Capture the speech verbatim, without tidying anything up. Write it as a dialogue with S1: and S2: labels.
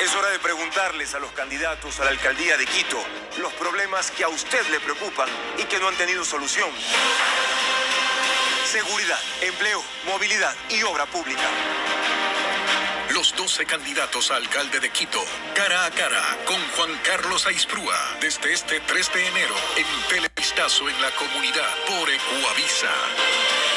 S1: Es hora de preguntarles a los candidatos a la alcaldía de Quito los problemas que a usted le preocupan y que no han tenido solución. Seguridad, empleo, movilidad y obra pública.
S2: Los doce candidatos a alcalde de Quito, cara a cara con Juan Carlos Aisprúa, desde este tres de enero en Televistazo en la comunidad por Ecuavisa.